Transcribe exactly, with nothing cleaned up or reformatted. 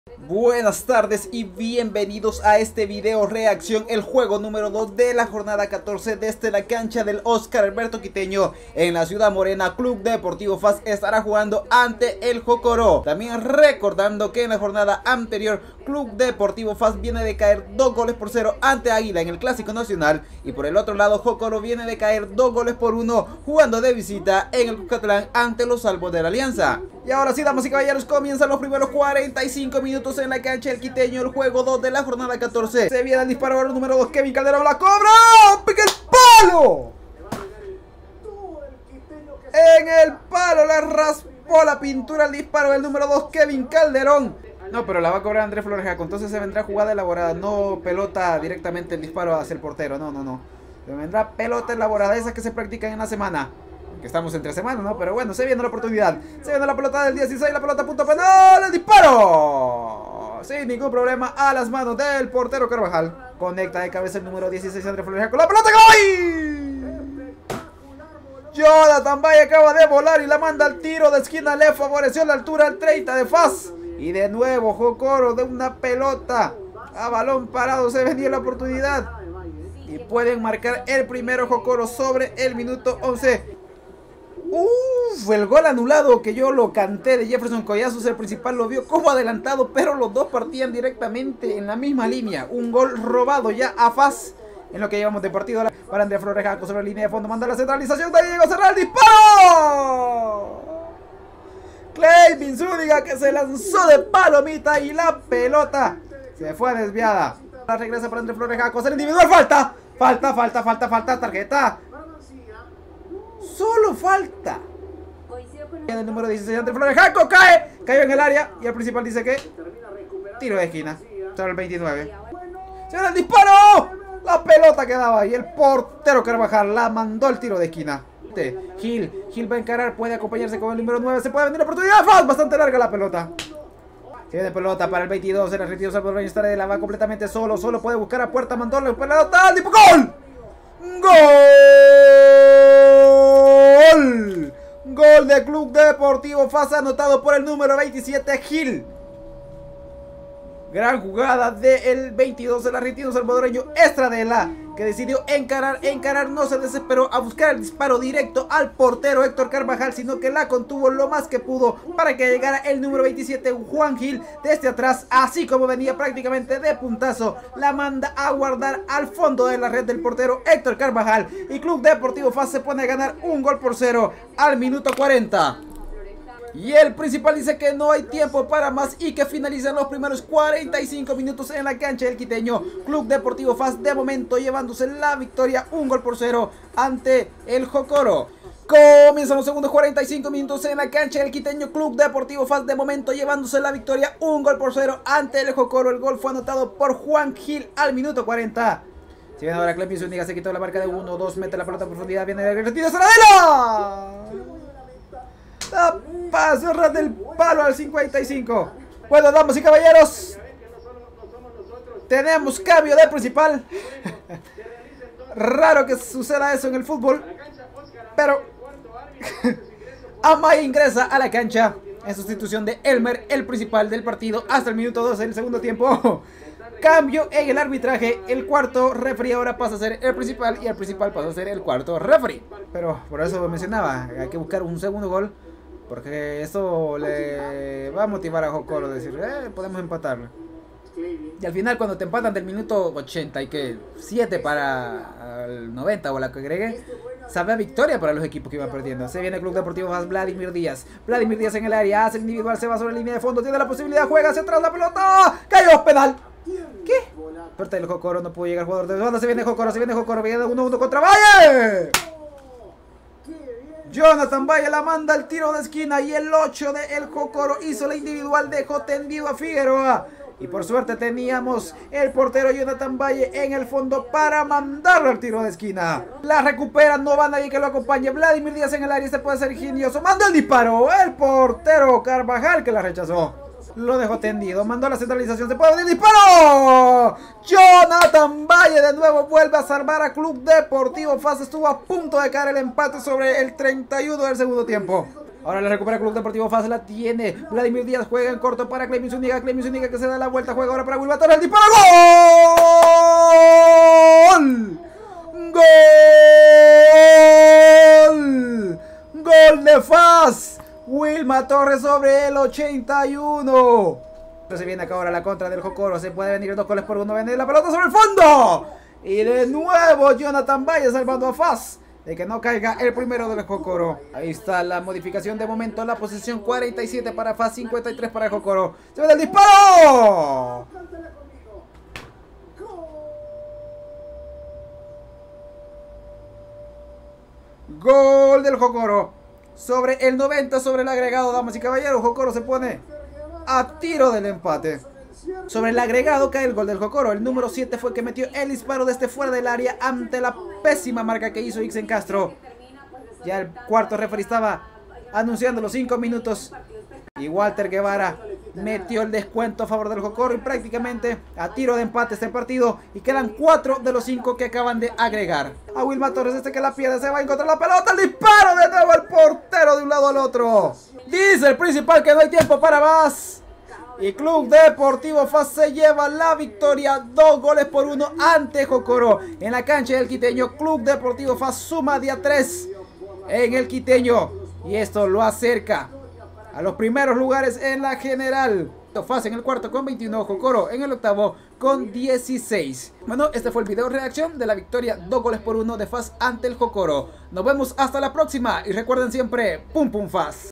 Buenas tardes y bienvenidos a este video reacción, el juego número dos de la jornada catorce desde la cancha del Oscar Alberto Quiteño en la ciudad morena. Club Deportivo F A S estará jugando ante el Jocoro. También recordando que en la jornada anterior Club Deportivo F A S viene de caer dos goles por cero ante Águila en el Clásico Nacional, y por el otro lado Jocoro viene de caer dos goles por uno jugando de visita en el Cuscatlán ante los Salvos de la Alianza. Y ahora sí, damas y caballeros, comienzan los primeros cuarenta y cinco minutos en la cancha del Quiteño, el juego dos de la jornada catorce. Se viene el disparo ahora número dos, Kevin Calderón la cobra, pica el palo. En el palo la raspó la pintura el disparo del número dos, Kevin Calderón. No, pero la va a cobrar Andrés Flores Jaco, entonces se vendrá jugada elaborada, no pelota directamente el disparo hacia el portero, no, no, no. Se vendrá pelota elaborada, esas que se practican en la semana. Que estamos entre semanas, ¿no? Pero bueno, se viene la oportunidad. Se viene la pelota del dieciséis, la pelota a punto penal. ¡El disparo! Sin ningún problema a las manos del portero Carvajal. Conecta de cabeza el número dieciséis, Andrés Flores con la pelota. ¡Gol! Jonathan Valle acaba de volar y la manda al tiro de esquina. Le favoreció la altura al treinta de F A S. Y de nuevo Jocoro de una pelota a balón parado. Se venía la oportunidad. Y pueden marcar el primero Jocoro sobre el minuto once. Uff, el gol anulado que yo lo canté de Jefferson Collazos, el principal lo vio como adelantado, pero los dos partían directamente en la misma línea. Un gol robado ya a F A S en lo que llevamos de partido para Andrés Flores Jaco sobre la línea de fondo. Manda la centralización, de ahí llegó a cerrar el disparo. Clayvin Zúñiga que se lanzó de palomita y la pelota se fue desviada. La regresa para Andrés Flores Jaco, hacer individual, falta, falta, falta, falta, falta, tarjeta. Solo falta. En el número dieciséis, Andrés Flores Jaco cae, cayó en el área y el principal dice que tiro de esquina sobre el veintinueve. ¡Se viene el disparo! La pelota quedaba y el portero Carvajal la mandó el tiro de esquina. Gil, Gil va a encarar, puede acompañarse con el número nueve, se puede venir la oportunidad. Bastante larga la pelota. Se viene pelota para el veintidós, el retiro salvadoreño Starela va completamente solo, solo puede buscar a puerta, mandó la pelota, tipo ¡gol! ¡Gol! Gol de Club Deportivo F A S anotado por el número veintisiete, Gil. Gran jugada del veintidós, el argentino salvadoreño Estradela, que decidió encarar, encarar, no se desesperó a buscar el disparo directo al portero Héctor Carvajal, sino que la contuvo lo más que pudo para que llegara el número veintisiete, Juan Gil, desde atrás, así como venía prácticamente de puntazo, la manda a guardar al fondo de la red del portero Héctor Carvajal, y Club Deportivo F A S se pone a ganar un gol por cero al minuto cuarenta. Y el principal dice que no hay tiempo para más y que finalizan los primeros cuarenta y cinco minutos en la cancha del Quiteño. Club Deportivo F A S de momento llevándose la victoria, un gol por cero ante el Jocoro. Comienzan los segundos cuarenta y cinco minutos en la cancha del Quiteño. Club Deportivo F A S de momento llevándose la victoria, un gol por cero ante el Jocoro. El gol fue anotado por Juan Gil al minuto cuarenta. Si viene ahora Clayvin Zúñiga, se quitó la marca de uno dos, mete la pelota a profundidad, viene el retiro de Saradela. La pasa ras del palo al cincuenta y cinco. Bueno, damas y caballeros, tenemos cambio de principal. Raro que suceda eso en el fútbol, pero Amaya ingresa a la cancha en sustitución de Elmer, el principal del partido, hasta el minuto doce del segundo tiempo. Cambio en el arbitraje, el cuarto referee ahora pasa a ser el principal y el principal pasa a ser el cuarto referee. Pero por eso mencionaba, hay que buscar un segundo gol, porque eso le va a motivar a Jocoro a decir, eh, podemos empatarlo. Y al final, cuando te empatan del minuto ochenta y que siete para el noventa o la que agregue, sabe a victoria para los equipos que iban perdiendo. Se viene el Club Deportivo F A S, Vladimir Díaz. Vladimir Díaz en el área, hace el individual, se va sobre la línea de fondo, tiene la posibilidad, juega hacia atrás la pelota, cayó, penal. ¿Qué? Suerte del Jocoro, no pudo llegar el jugador de banda. Se viene Jocoro, se viene Jocoro, viene uno uno contra Valle. Jonathan Valle la manda al tiro de esquina y el ocho de el Jocoro hizo la individual, dejó tendido a Figueroa. Y por suerte teníamos el portero Jonathan Valle en el fondo para mandarlo al tiro de esquina. La recupera, no va nadie que lo acompañe. Vladimir Díaz en el área, este puede ser ingenioso. Mandó el disparo, el portero Carvajal que la rechazó. Lo dejó tendido, mandó la centralización, se puede venir el disparo. Jonathan Valle de nuevo vuelve a salvar a Club Deportivo F A S. Estuvo a punto de caer el empate sobre el treinta y uno del segundo tiempo. Ahora la recupera Club Deportivo F A S, la tiene Vladimir Díaz, juega en corto para Clemmy Zúñiga, Clemmy Zúñiga que se da la vuelta, juega ahora para Wilmar Torres, el disparo, ¡gol! ¡Gol! ¡Gol de F A S! Wilmar Torres sobre el ochenta y uno. Se viene acá ahora la contra del Jocoro, se puede venir dos goles por uno, viene la pelota sobre el fondo. Y de nuevo Jonathan Valle salvando a F A S de que no caiga el primero del Jocoro. Ahí está la modificación de momento, la posición cuarenta y siete para F A S, cincuenta y tres para el Jocoro. Se ve el disparo. Gol del Jocoro sobre el noventa, sobre el agregado, damas y caballeros. Jocoro se pone a tiro del empate. Sobre el agregado cae el gol del Jocoro. El número siete fue el que metió el disparo desde fuera del área ante la pésima marca que hizo Ixen Castro. Ya el cuarto referee estaba anunciando los cinco minutos y Walter Guevara metió el descuento a favor del Jocoro y prácticamente a tiro de empate este partido, y quedan cuatro de los cinco que acaban de agregar. A Wilmar Torres, este que la pierde, se va a encontrar la pelota, el disparo de nuevo al portero de un lado al otro. Dice el principal que no hay tiempo para más. Y Club Deportivo F A S se lleva la victoria, dos goles por uno ante Jocoro. En la cancha del Quiteño, Club Deportivo F A S suma día tres en el Quiteño. Y esto lo acerca a los primeros lugares en la general. F A S en el cuarto con veintiuno, Jocoro en el octavo con dieciséis. Bueno, este fue el video reacción de la victoria, dos goles por uno de F A S ante el Jocoro. Nos vemos hasta la próxima y recuerden siempre, pum pum F A S.